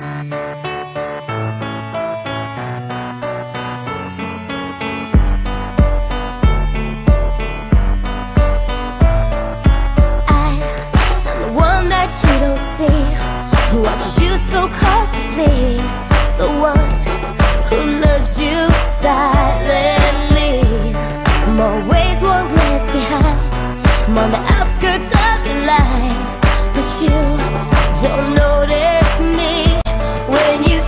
You don't see, who watches you so cautiously, the one who loves you silently. I'm always one glance behind, I'm on the outskirts of your life, but you don't notice me when you